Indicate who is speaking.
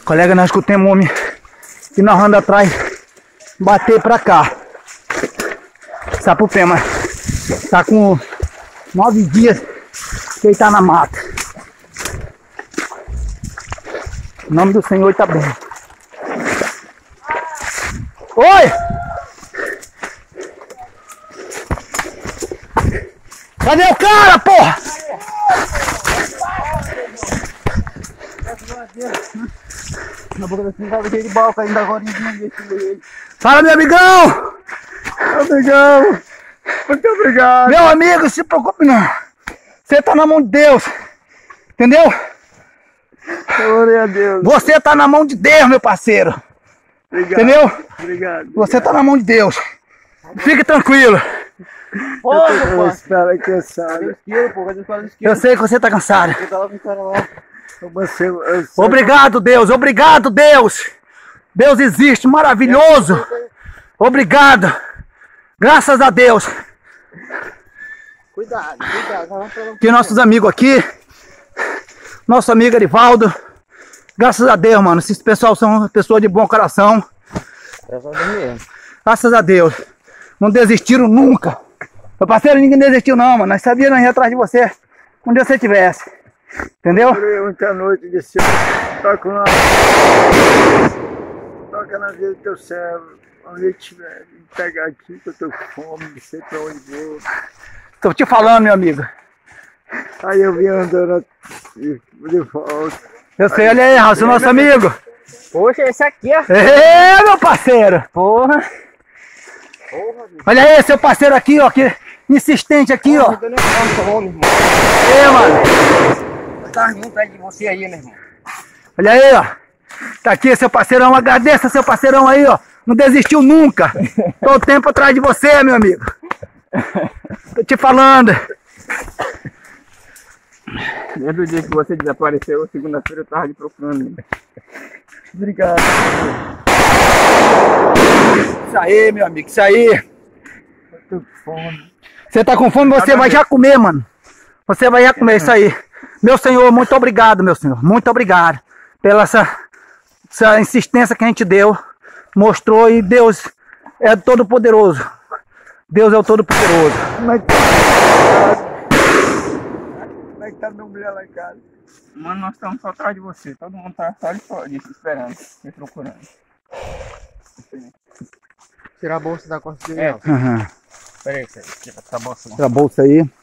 Speaker 1: Colega, nós escutamos um homem que nós andamos atrás bater pra cá. Sapupé, mas tá com 9 dias que ele tá na mata. O nome do Senhor tá bem. Oi! Cadê o cara, porra? Na boca da cinta cheio de balca ainda agora. Fala, meu amigão!
Speaker 2: Amigão! Muito obrigado!
Speaker 1: Meu amigo, se preocupe não. Você tá na mão de Deus. Entendeu?
Speaker 2: Glória a Deus!
Speaker 1: Você tá na mão de Deus, meu parceiro.
Speaker 2: Obrigado!
Speaker 1: Entendeu?
Speaker 2: Obrigado!
Speaker 1: Você tá na mão de Deus. Fique tranquilo.
Speaker 2: Espera que eu saia.
Speaker 1: Eu sei que você tá cansado.
Speaker 2: Você,
Speaker 1: Obrigado, Deus. Obrigado, Deus. Deus existe, maravilhoso. Obrigado. Graças a Deus.
Speaker 2: Cuidado.
Speaker 1: Que nossos amigos aqui, nosso amigo Arivaldo, graças a Deus, mano. Esses pessoal são pessoas de bom coração. Graças a Deus. Não desistiram nunca. Meu parceiro, ninguém desistiu não, mano. Nós sabíamos ir atrás de você onde você estivesse. Entendeu?
Speaker 2: Muita noite de céu. Toca na vida do teu servo. Onde ele estiver. Pegar aqui que eu tô com fome, não sei pra onde vou.
Speaker 1: Tô te falando, meu amigo.
Speaker 2: Aí eu vim andando de volta.
Speaker 1: Eu sei, olha aí, Raul, nosso amigo.
Speaker 3: Poxa, esse aqui, ó.
Speaker 1: É, meu parceiro.
Speaker 3: Porra.
Speaker 1: Olha aí, seu parceiro aqui, ó. Que insistente aqui, ó. É, mano.
Speaker 3: Eu tava junto aí de você aí, meu irmão.
Speaker 1: Olha aí, ó. Tá aqui, seu parceirão. Agradeça seu parceirão aí, ó. Não desistiu nunca. Tô o tempo atrás de você, meu amigo. Tô te falando.
Speaker 3: Desde o dia que você desapareceu, segunda-feira eu tava lhe procurando.
Speaker 1: Obrigado. Isso aí, meu amigo. Isso aí.
Speaker 2: Eu tô com fome.
Speaker 1: Você tá com fome, você vai já comer, mano. Você vai já comer isso aí. Meu Senhor, muito obrigado, meu Senhor. Muito obrigado pela essa insistência que a gente deu. Mostrou e Deus é todo poderoso. Deus é o todo poderoso.
Speaker 2: Como é que tá minha mulher lá em casa?
Speaker 3: Mano, nós estamos só atrás de você. Todo mundo tá só de fora disso, esperando, me procurando.
Speaker 2: Tirar a bolsa da costa dele.
Speaker 3: É.
Speaker 1: Uhum.
Speaker 3: Peraí, tira essa bolsa.
Speaker 1: Tira a bolsa aí.